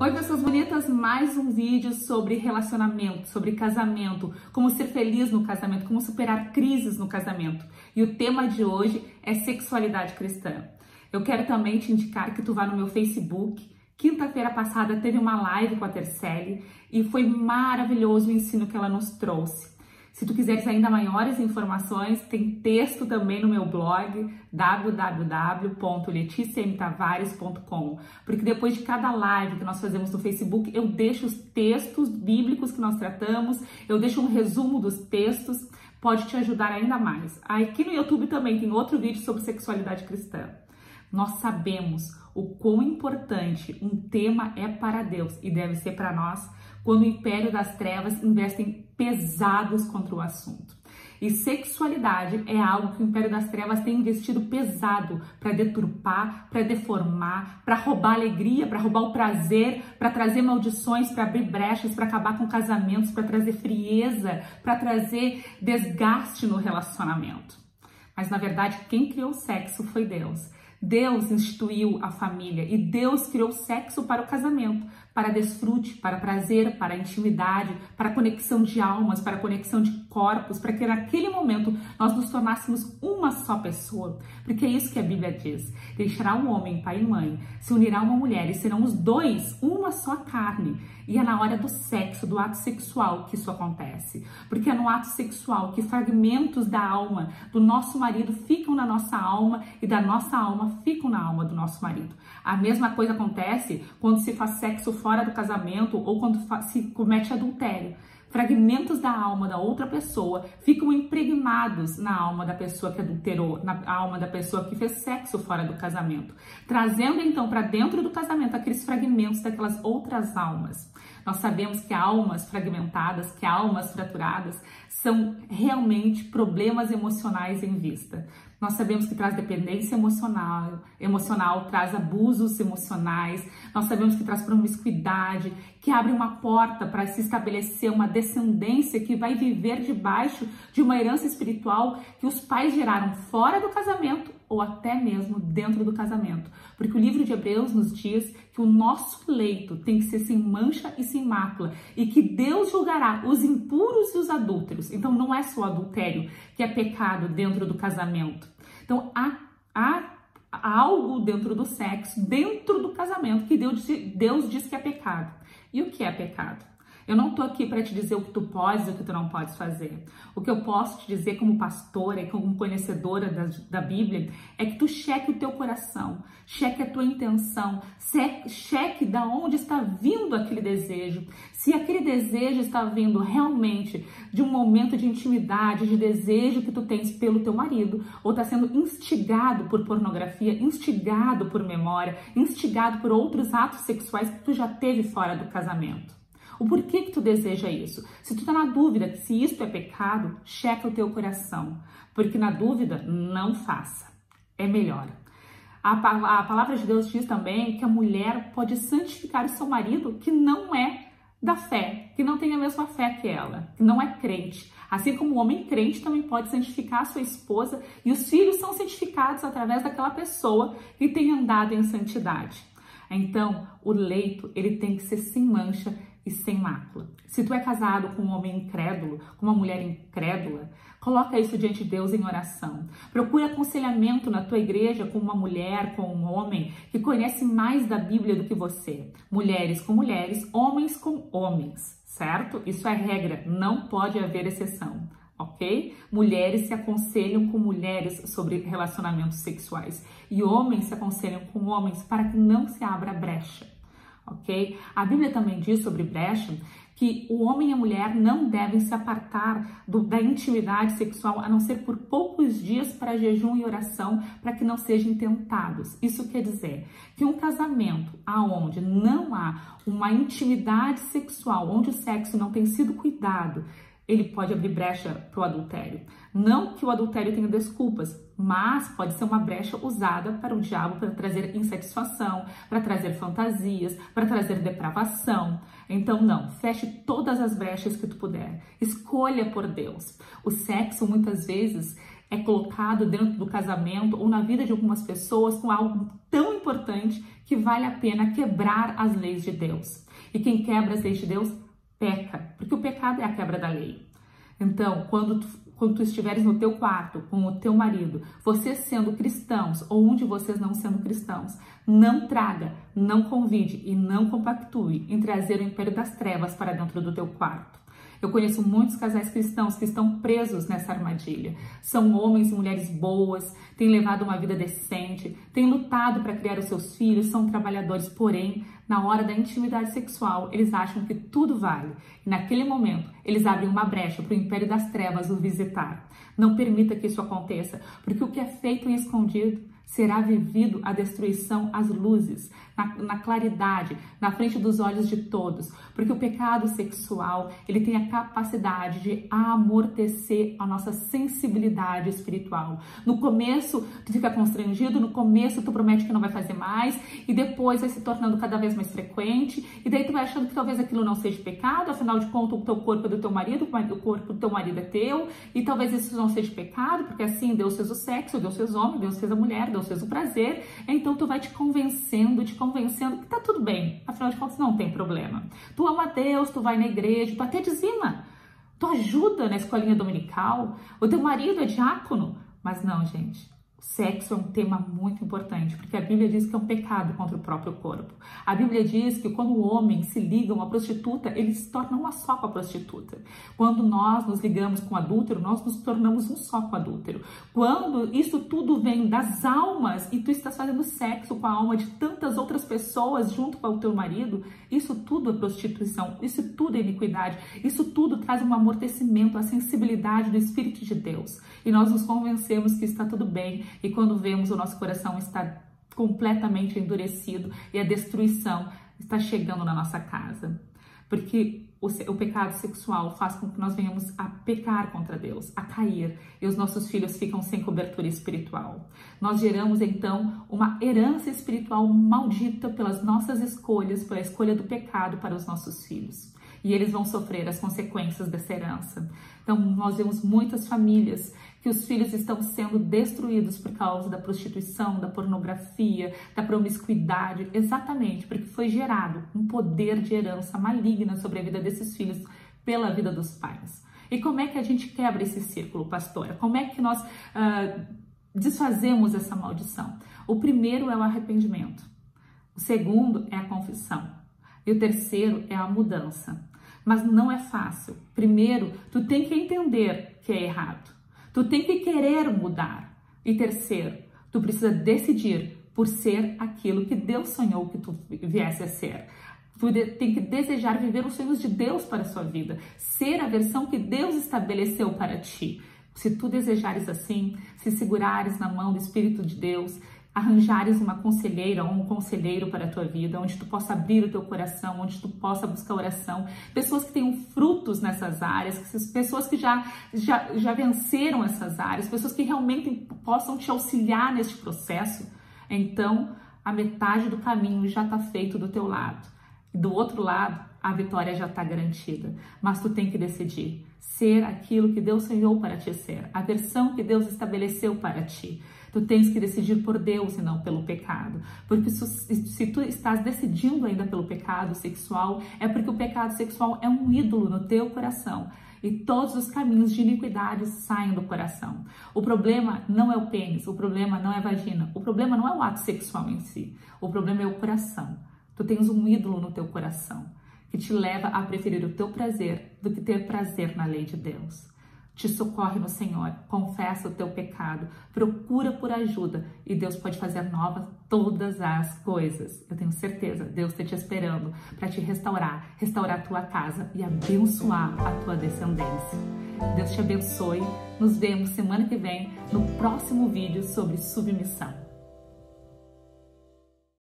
Oi, pessoas bonitas, mais um vídeo sobre relacionamento, sobre casamento, como ser feliz no casamento, como superar crises no casamento. E o tema de hoje é sexualidade cristã. Eu quero também te indicar que tu vá no meu Facebook. Quinta-feira passada teve uma live com a Tercele e foi maravilhoso o ensino que ela nos trouxe. Se tu quiseres ainda maiores informações, tem texto também no meu blog www.leticiamtavares.com, porque depois de cada live que nós fazemos no Facebook, eu deixo os textos bíblicos que nós tratamos, eu deixo um resumo dos textos, pode te ajudar ainda mais. Aqui no YouTube também tem outro vídeo sobre sexualidade cristã. Nós sabemos o quão importante um tema é para Deus e deve ser para nós quando o império das trevas investem pesados contra o assunto. E sexualidade é algo que o império das trevas tem investido pesado para deturpar, para deformar, para roubar alegria, para roubar o prazer, para trazer maldições, para abrir brechas, para acabar com casamentos, para trazer frieza, para trazer desgaste no relacionamento. Mas na verdade, quem criou o sexo foi Deus. Deus instituiu a família e Deus criou o sexo para o casamento, para desfrute, para prazer, para intimidade, para conexão de almas, para conexão de corpos, para que naquele momento nós nos tornássemos uma só pessoa. Porque é isso que a Bíblia diz. Deixará um homem, pai e mãe, se unirá uma mulher e serão os dois uma só carne. E é na hora do sexo, do ato sexual que isso acontece. Porque é no ato sexual que fragmentos da alma do nosso marido ficam na nossa alma e da nossa alma ficam na alma do nosso marido. A mesma coisa acontece quando se faz sexo fora do casamento ou quando se comete adultério. Fragmentos da alma da outra pessoa ficam impregnados na alma da pessoa que adulterou, na alma da pessoa que fez sexo fora do casamento, trazendo então para dentro do casamento aqueles fragmentos daquelas outras almas. Nós sabemos que almas fragmentadas, que almas fraturadas são realmente problemas emocionais em vista. Nós sabemos que traz dependência emocional, traz abusos emocionais, nós sabemos que traz promiscuidade, que abre uma porta para se estabelecer uma descendência que vai viver debaixo de uma herança espiritual que os pais geraram fora do casamento ou até mesmo dentro do casamento. Porque o livro de Hebreus nos diz que o nosso leito tem que ser sem mancha e sem mácula e que Deus julgará os impuros e os adúlteros. Então não é só o adultério que é pecado dentro do casamento. Então há algo dentro do sexo, dentro do casamento, que Deus diz que é pecado. E o que é pecado? Eu não tô aqui para te dizer o que tu podes e o que tu não podes fazer. O que eu posso te dizer como pastora e como conhecedora da Bíblia é que tu cheque o teu coração, cheque a tua intenção, cheque da onde está vindo aquele desejo. Se aquele desejo está vindo realmente de um momento de intimidade, de desejo que tu tens pelo teu marido, ou está sendo instigado por pornografia, instigado por memória, instigado por outros atos sexuais que tu já teve fora do casamento. O porquê que tu deseja isso? Se tu tá na dúvida se isto é pecado, checa o teu coração. Porque na dúvida, não faça. É melhor. A palavra de Deus diz também que a mulher pode santificar o seu marido que não é da fé, que não tem a mesma fé que ela, que não é crente. Assim como o homem crente também pode santificar a sua esposa e os filhos são santificados através daquela pessoa que tem andado em santidade. Então, o leito, ele tem que ser sem mancha e sem mácula. Se tu é casado com um homem incrédulo, com uma mulher incrédula, coloca isso diante de Deus em oração. Procure aconselhamento na tua igreja com uma mulher, com um homem que conhece mais da Bíblia do que você. Mulheres com mulheres, homens com homens, certo? Isso é regra, não pode haver exceção. Ok? Mulheres se aconselham com mulheres sobre relacionamentos sexuais e homens se aconselham com homens para que não se abra brecha, ok? A Bíblia também diz sobre brecha que o homem e a mulher não devem se apartar da intimidade sexual a não ser por poucos dias para jejum e oração para que não sejam tentados. Isso quer dizer que um casamento aonde não há uma intimidade sexual, onde o sexo não tem sido cuidado, ele pode abrir brecha para o adultério. Não que o adultério tenha desculpas, mas pode ser uma brecha usada para o diabo para trazer insatisfação, para trazer fantasias, para trazer depravação. Então não, feche todas as brechas que tu puder. Escolha por Deus. O sexo muitas vezes é colocado dentro do casamento ou na vida de algumas pessoas com algo tão importante que vale a pena quebrar as leis de Deus. E quem quebra as leis de Deus peca, porque o pecado é a quebra da lei. Então, quando tu estiveres no teu quarto com o teu marido, vocês sendo cristãos ou um de vocês não sendo cristãos, não traga, não convide e não compactue em trazer o império das trevas para dentro do teu quarto. Eu conheço muitos casais cristãos que estão presos nessa armadilha. São homens e mulheres boas, têm levado uma vida decente, têm lutado para criar os seus filhos, são trabalhadores, porém, na hora da intimidade sexual, eles acham que tudo vale. E naquele momento, eles abrem uma brecha para o império das trevas o visitar. Não permita que isso aconteça, porque o que é feito em escondido será vivido a destruição às luzes, na claridade, na frente dos olhos de todos, porque o pecado sexual, ele tem a capacidade de amortecer a nossa sensibilidade espiritual. No começo, tu fica constrangido, no começo tu promete que não vai fazer mais, e depois vai se tornando cada vez mais frequente, e daí tu vai achando que talvez aquilo não seja pecado, afinal de contas o teu corpo é do teu marido, o corpo do teu marido é teu, e talvez isso não seja pecado, porque assim Deus fez o sexo, Deus fez o homem, Deus fez a mulher, Deus fez o prazer, então tu vai te convencendo que tá tudo bem, afinal de contas não tem problema. Tu ama Deus, tu vai na igreja, tu até dizima, tu ajuda na escolinha dominical, o teu marido é diácono, mas não, gente. Sexo é um tema muito importante, porque a Bíblia diz que é um pecado contra o próprio corpo. A Bíblia diz que quando o homem se liga a uma prostituta, ele se torna uma só com a prostituta. Quando nós nos ligamos com o adúltero, nós nos tornamos um só com o adúltero. Quando isso tudo vem das almas e tu estás fazendo sexo com a alma de tantas outras pessoas junto com o teu marido, isso tudo é prostituição, isso tudo é iniquidade, isso tudo traz um amortecimento, a sensibilidade do Espírito de Deus. E nós nos convencemos que está tudo bem, e quando vemos o nosso coração está completamente endurecido e a destruição está chegando na nossa casa. Porque o pecado sexual faz com que nós venhamos a pecar contra Deus, a cair, e os nossos filhos ficam sem cobertura espiritual. Nós geramos então uma herança espiritual maldita pelas nossas escolhas, pela escolha do pecado para os nossos filhos. E eles vão sofrer as consequências dessa herança. Então, nós vemos muitas famílias que os filhos estão sendo destruídos por causa da prostituição, da pornografia, da promiscuidade, exatamente porque foi gerado um poder de herança maligna sobre a vida desses filhos pela vida dos pais. E como é que a gente quebra esse círculo, pastora? Como é que nós desfazemos essa maldição? O primeiro é o arrependimento. O segundo é a confissão. E o terceiro é a mudança. Mas não é fácil. Primeiro, tu tem que entender que é errado. Tu tem que querer mudar. E terceiro, tu precisa decidir por ser aquilo que Deus sonhou que tu viesse a ser. Tu tem que desejar viver os sonhos de Deus para a sua vida. Ser a versão que Deus estabeleceu para ti. Se tu desejares assim, se segurares na mão do Espírito de Deus, arranjares uma conselheira ou um conselheiro para a tua vida, onde tu possa abrir o teu coração, onde tu possa buscar oração, pessoas que tenham frutos nessas áreas, pessoas que já venceram essas áreas, pessoas que realmente possam te auxiliar neste processo, então a metade do caminho já está feito do teu lado. E do outro lado, a vitória já está garantida, mas tu tem que decidir ser aquilo que Deus sonhou para ti ser, a versão que Deus estabeleceu para ti. Tu tens que decidir por Deus e não pelo pecado, porque se tu estás decidindo ainda pelo pecado sexual, é porque o pecado sexual é um ídolo no teu coração e todos os caminhos de iniquidade saem do coração. O problema não é o pênis, o problema não é a vagina, o problema não é o ato sexual em si, o problema é o coração. Tu tens um ídolo no teu coração que te leva a preferir o teu prazer do que ter prazer na lei de Deus. Te socorre no Senhor, confessa o teu pecado, procura por ajuda e Deus pode fazer novas todas as coisas. Eu tenho certeza, Deus está te esperando para te restaurar a tua casa e abençoar a tua descendência. Deus te abençoe, nos vemos semana que vem no próximo vídeo sobre submissão.